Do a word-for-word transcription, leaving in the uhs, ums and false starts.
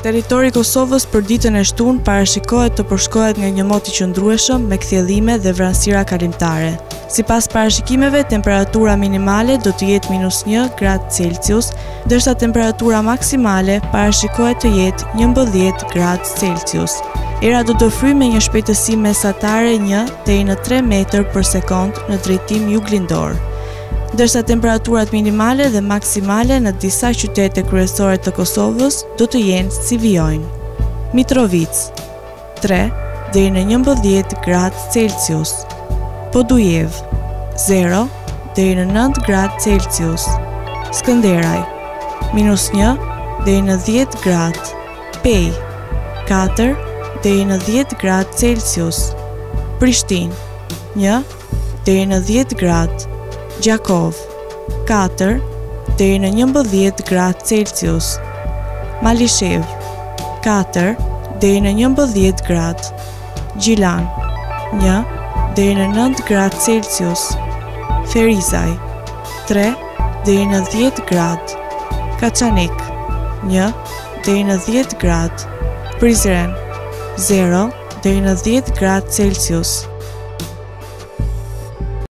Territori i Kosovës për ditën e Shtunë parashikohet të përshkohet nga një mot i qëndrueshëm me kthjellime dhe vranësira kalimtare. Sipas parashikimeve, temperatura minimale do të jetë minus një gradë Celsius, ndërsa temperatura maksimale parashikohet të jetë njëmbëdhjetë gradë Celsius. Era do të fryjë me një shpejtësi mesatare një deri në tre metër për sekond në drejtim juglindor, ndërsa temperaturat minimale dhe maksimale në disa qytete kryesore të Kosovës do të jenë si vijojnë: Mitrovic tre deri në njëmbëdhjetë gradë Celsius, Podujev zero deri në nëntë gradë Celsius, Skënderaj minus një deri në dhjetë gradë, Pej katër deri në dhjetë gradë Celsius, Prishtinë një deri në dhjetë gradë, Gjakov katër deri në njëmbëdhjetë gradë Celsius, Malishev katër deri në njëmbëdhjetë gradë, Gjilan një deri në nëntë gradë Celsius, Ferizaj tre deri në dhjetë gradë, Kaçanik një deri në dhjetë gradë, Prizren zero deri në dhjetë gradë Celsius.